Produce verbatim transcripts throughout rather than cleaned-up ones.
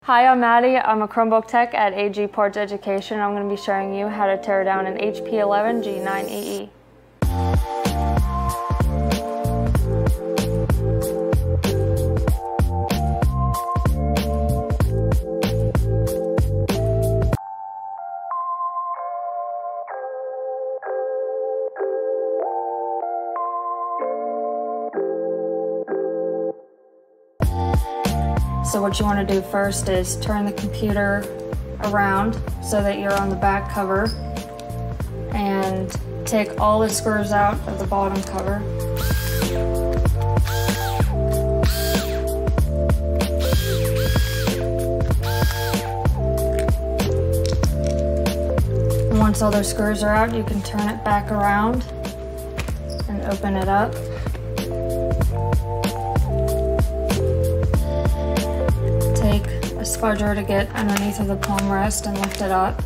Hi, I'm Maddie. I'm a Chromebook tech at AGParts Education. I'm going to be showing you how to tear down an H P eleven G nine E E. So what you want to do first is turn the computer around so that you're on the back cover and take all the screws out of the bottom cover. And once all those screws are out, you can turn it back around and open it up. Take a spudger to get underneath of the palm rest and lift it up.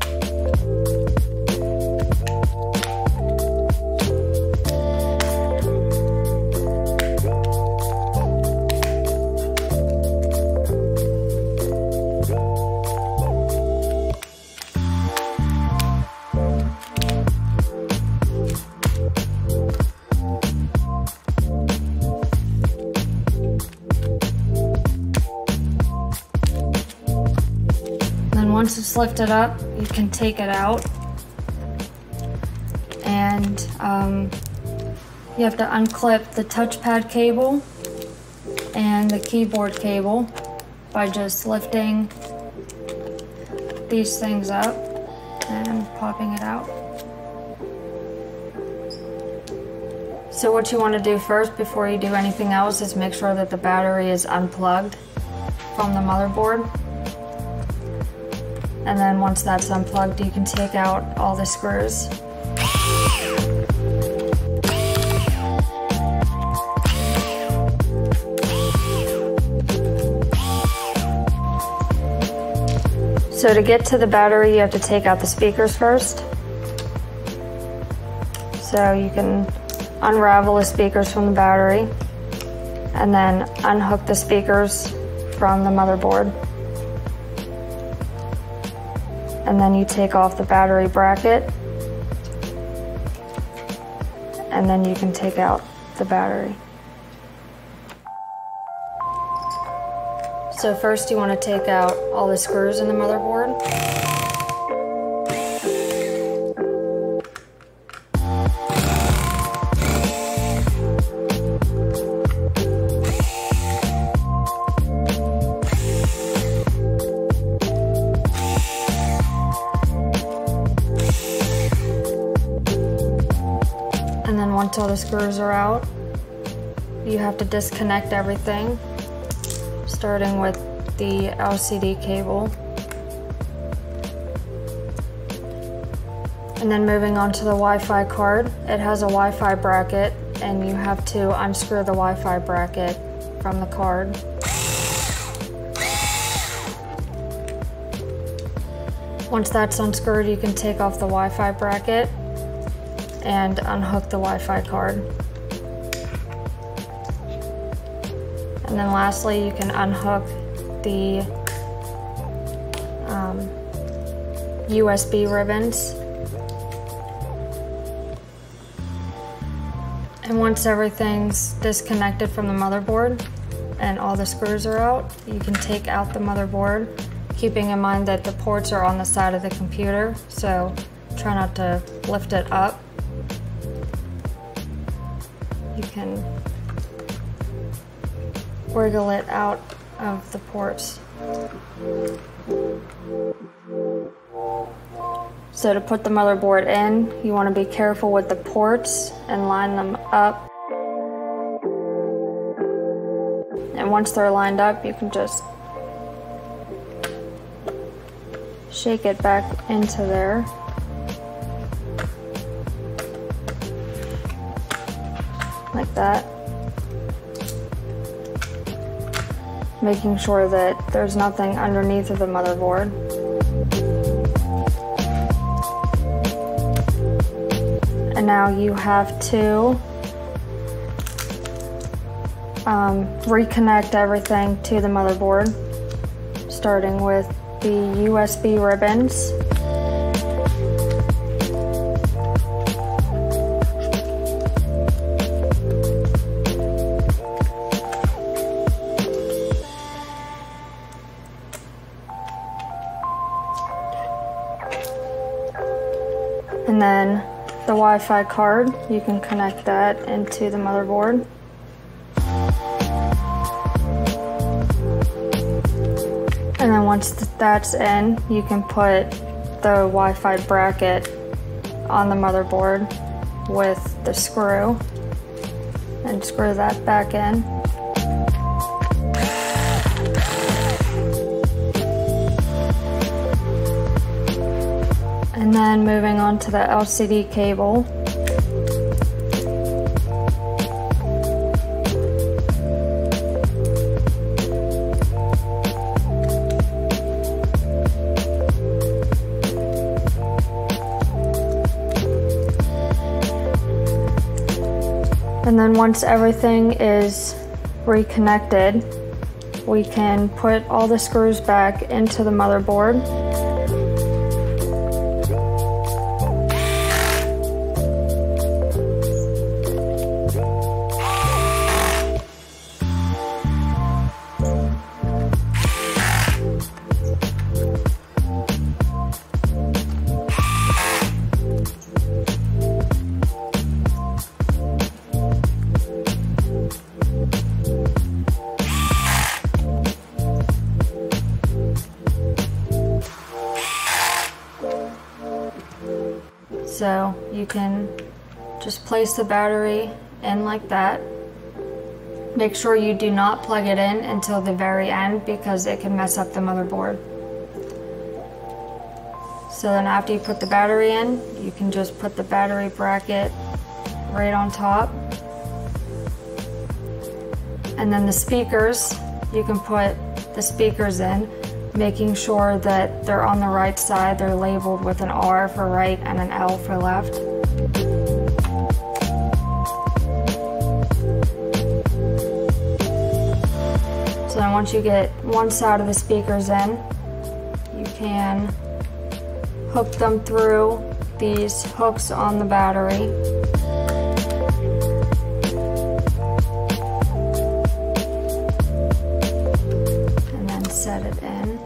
Once it's lifted up, you can take it out, and um, you have to unclip the touchpad cable and the keyboard cable by just lifting these things up and popping it out. So what you want to do first before you do anything else is make sure that the battery is unplugged from the motherboard. And then once that's unplugged, you can take out all the screws. So to get to the battery, you have to take out the speakers first. So you can unravel the speakers from the battery and then unhook the speakers from the motherboard. And then you take off the battery bracket, and then you can take out the battery. So first you want to take out all the screws in the motherboard. And then once all the screws are out, you have to disconnect everything, starting with the L C D cable. And then moving on to the Wi-Fi card. It has a Wi-Fi bracket, and you have to unscrew the Wi-Fi bracket from the card. Once that's unscrewed, you can take off the Wi-Fi bracket and unhook the Wi-Fi card. And then lastly, you can unhook the um, U S B ribbons. And once everything's disconnected from the motherboard and all the screws are out, you can take out the motherboard, keeping in mind that the ports are on the side of the computer, so try not to lift it up. You can wiggle it out of the ports. So to put the motherboard in, you want to be careful with the ports and line them up. And once they're lined up, you can just shake it back into there. Like that. Making sure that there's nothing underneath of the motherboard. And now you have to um, reconnect everything to the motherboard. starting with the U S B ribbons. And then the Wi-Fi card, you can connect that into the motherboard. And then once that's in, you can put the Wi-Fi bracket on the motherboard with the screw and screw that back in. And then moving on to the L C D cable. And then once everything is reconnected, we can put all the screws back into the motherboard. So you can just place the battery in like that. Make sure you do not plug it in until the very end because it can mess up the motherboard. So then after you put the battery in, you can just put the battery bracket right on top. And then the speakers, you can put the speakers in, making sure that they're on the right side. They're labeled with an R for right and an L for left. So then once you get one side of the speakers in, you can hook them through these hooks on the battery. And then set it in.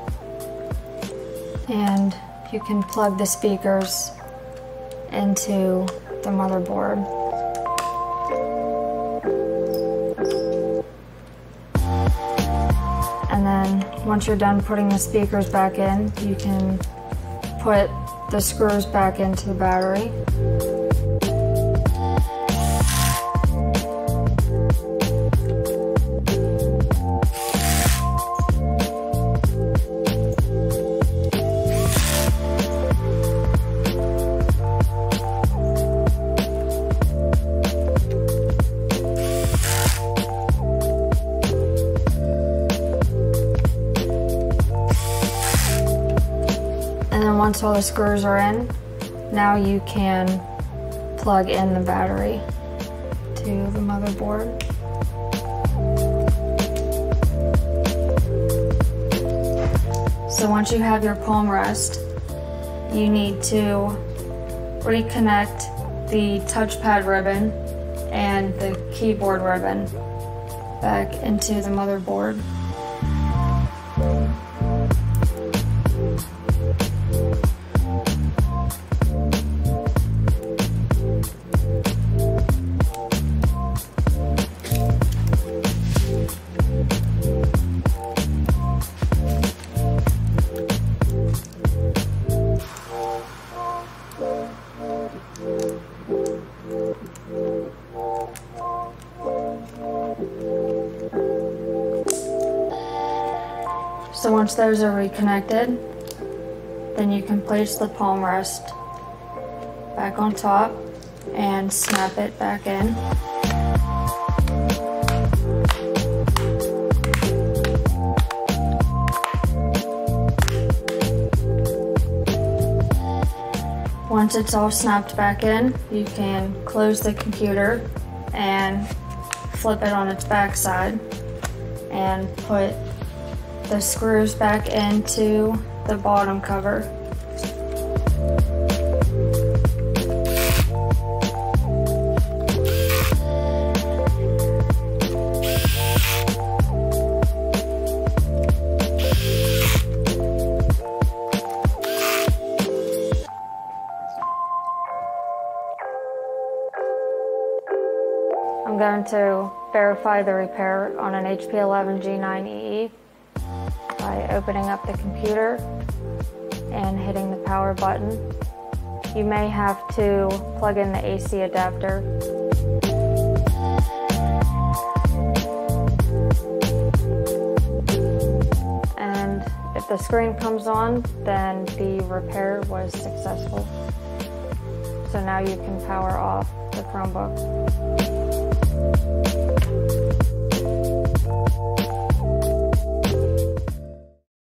And you can plug the speakers into the motherboard. And then once you're done putting the speakers back in, you can put the screws back into the battery. And then once all the screws are in, now you can plug in the battery to the motherboard. So once you have your palm rest, you need to reconnect the touchpad ribbon and the keyboard ribbon back into the motherboard. So once those are reconnected, then you can place the palm rest back on top and snap it back in. Once it's all snapped back in, you can close the computer and flip it on its back side and put the screws back into the bottom cover. I'm going to verify the repair on an H P eleven G nine E E by opening up the computer and hitting the power button. You may have to plug in the A C adapter. And if the screen comes on, then the repair was successful. So now you can power off the Chromebook.